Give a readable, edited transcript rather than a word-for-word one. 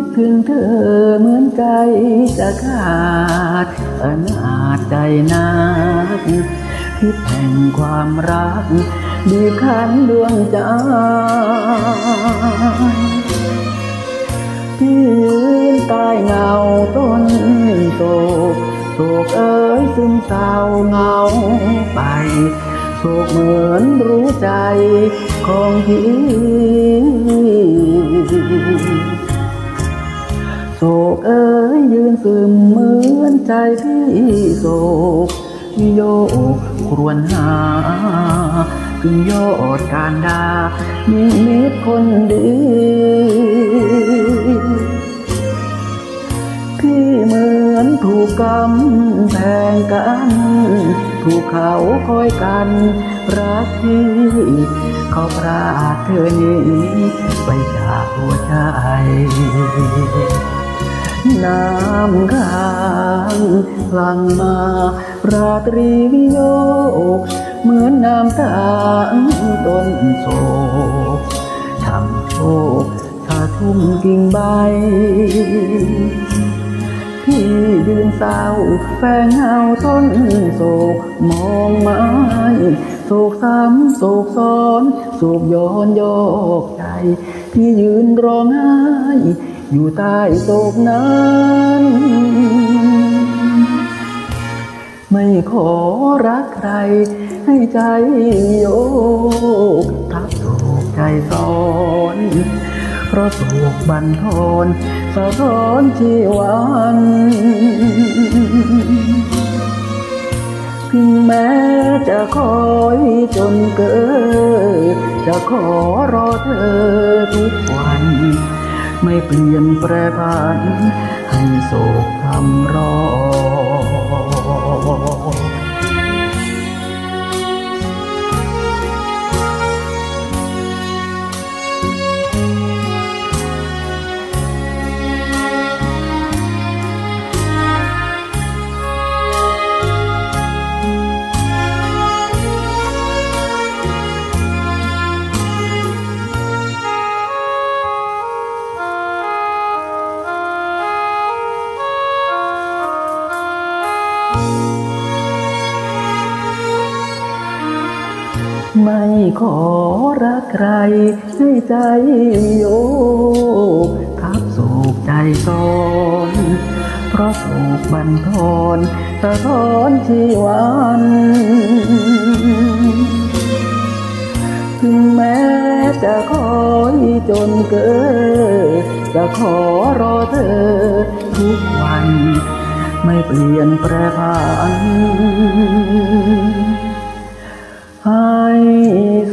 ถึงเธอเหมือนใจจะขาดอนาจใจนักพิษแห่งความรักบีบคั้นดวงใจที่ยืนใต้เงาต้นโศกโศกเอ๋ยซึมเศร้าเงาไปโศกเหมือนรู้ใจของพี่โศกเอ๋ยยืนซึมเหมือนใจที่โศกโยกครวญหาขึ้นยอดการดามีมิตรคนดีพี่เหมือนถูกกำแพงกันถูกเขาคอยกันรักที่เขาพราดเธอนี้ไปจากหัวใจน้ำค้างหลั่งมาราตรีวิโยกเหมือนน้ำตาต้นโศกทำโชคชาทุ่มกิ่งใบพี่ยืนเศร้าแฝงเงาต้นโศกมองไม้โศกซ้ำโศกซ้อนโศกย้อนโยกใจพี่ยืนร้องไห้อยู่ใต้โศกนั้นไม่ขอรักใครให้ใจโยกทับโศกใจซ้อนเพราะโศกบั่นทอนสะท้อนชีวันถึงแม้จะคอยจนเกิดจะขอรอเธอทุกวันไม่เปลี่ยนแปรผันให้โศกทำรอไม่ขอรักใครให้ใจโยกทับโศกใจซ้อนเพราะโศกบั่นทอนสะท้อนชีวันถึงแม้จะคอยจนเกิดจะขอรอเธอทุกวันไม่เปลี่ยนแปรผันให้